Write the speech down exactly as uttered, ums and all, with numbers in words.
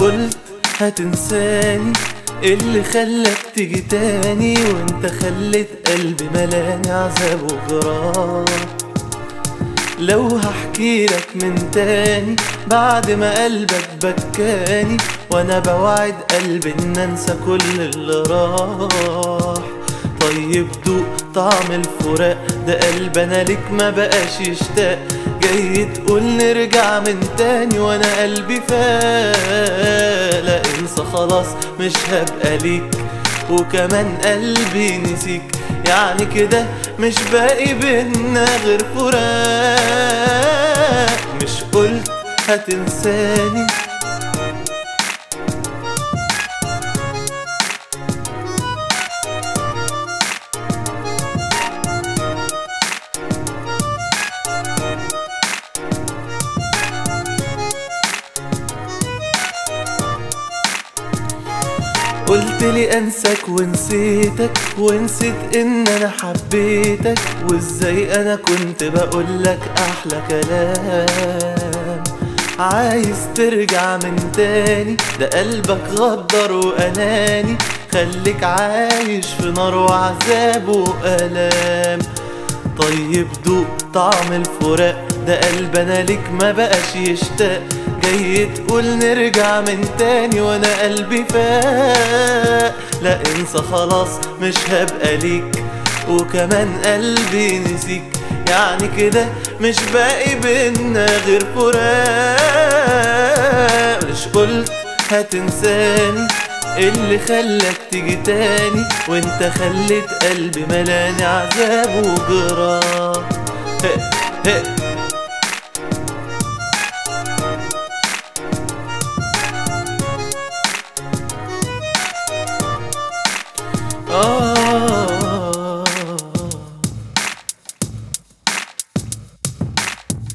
قلت هتنساني، اللي خلاك تيجي تاني وانت خليت قلبي ملاني عذاب وجراح. لو هحكيلك من تاني بعد ما قلبك بكاني، وانا بوعد قلبي ان انسى كل اللي راح. طيب دوق طعم الفراق ده، قلب انا ليك ما بقاش يشتاق. جاي تقول نرجع من تاني وانا قلبي فاق. لا انسى خلاص مش هبقى ليك، وكمان قلبي نسيك. يعني كده مش باقي بينا غير فراق. مش قلت هتنساني؟ قلت لي انساك ونسيتك، ونسيت ان انا حبيتك. وازاي انا كنت بقولك احلى كلام. عايز ترجع من تاني، ده قلبك غدر واناني. خليك عايش في نار وعذاب وآلام. طيب دوق طعم الفراق ده، قلب انا ليك ما بقاش يشتاق. جاي تقول نرجع من تاني وانا قلبي فاق. لا انسى خلاص مش هبقى ليك، وكمان قلبي نسيك. يعني كده مش باقي بينا غير فراق. مش قلت هتنساني، اللي خلاك تيجي تاني وانت خليت قلبي ملاني عذاب وجراح.